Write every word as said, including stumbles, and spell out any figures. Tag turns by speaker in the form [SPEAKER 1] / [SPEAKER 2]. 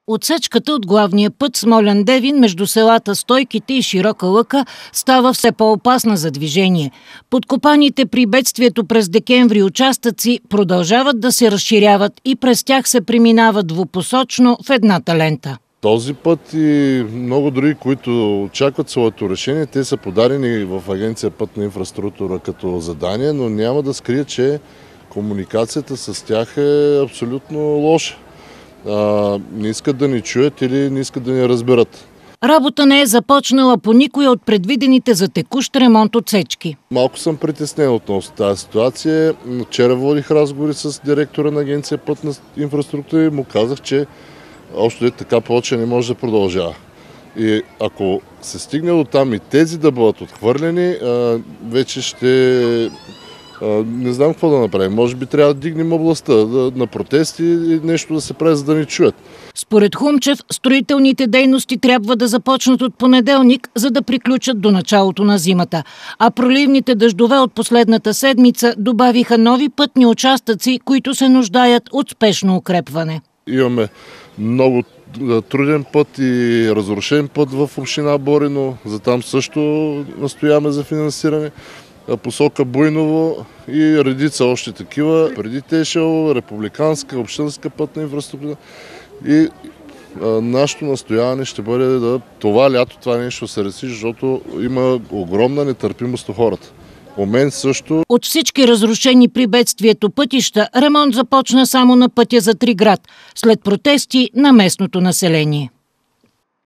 [SPEAKER 1] Отсечката от главния път Смолян-Девин между селата Стойките и Широка лъка става все по-опасна за движение. Подкопаните при бедствието през декември участъци продължават да се разширяват и през тях се преминава двупосочно в едната лента.
[SPEAKER 2] Този път и много други, които очакват своето решение, те са подадени в Агенция Пътна инфраструктура като задание, но няма да скрия, че комуникацията с тях е абсолютно лоша. А, не искат да ни чуят или не искат да ни разберат.
[SPEAKER 1] Работа не е започнала по никоя от предвидените за текущ ремонт отсечки.
[SPEAKER 2] Малко съм притеснен относно тази ситуация. Вчера водих разговори с директора на Агенция Пътна инфраструктура и му казах, че още така повече не може да продължава. И ако се стигне до там и тези да бъдат отхвърлени, вече ще... не знам какво да направим. Може би трябва да дигнем областта на протести и нещо да се прави, за да ни чуят.
[SPEAKER 1] Според Хумчев, строителните дейности трябва да започнат от понеделник, за да приключат до началото на зимата. А проливните дъждове от последната седмица добавиха нови пътни участъци, които се нуждаят от спешно укрепване.
[SPEAKER 2] Имаме много труден път и разрушен път в община Борино. За там също настояваме за финансиране. Посока Буйново и редица още такива. Преди Тешел, републиканска, общинска пътна инфраструктура. И а, нашето настояване ще бъде да това лято това нещо се реши, защото има огромна нетърпимост от хората. У мен също.
[SPEAKER 1] От всички разрушени при бедствието пътища, ремонт започна само на пътя за Триград, след протести на местното население.